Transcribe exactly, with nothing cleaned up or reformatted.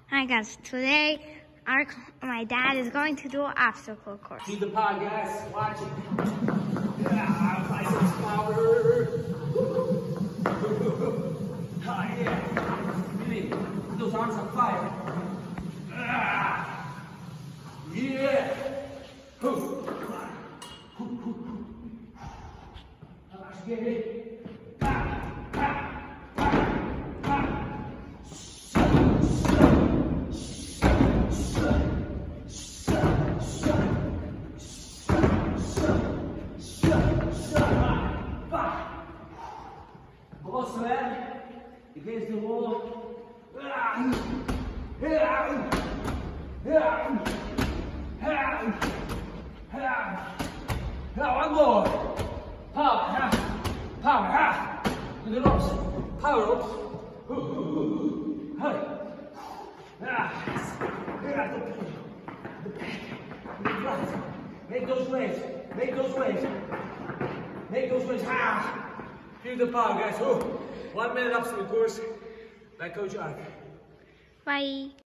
Hi guys, today our my dad is going to do an obstacle course. Do the pod, guys. Watch it. Yeah, biceps power. Ah, yeah. Really, those arms are fire. Ah, yeah. Hoo. Hoo, hoo, hoo. Let's get it. Ah, ah. Close man against the wall. One more. Power, power, to the ropes. Power ropes. Hurry. Make those waves. Make those waves. Make those waves. Ah. Feel the power, guys. Oh, one minute obstacle course by Coach Ark. Bye.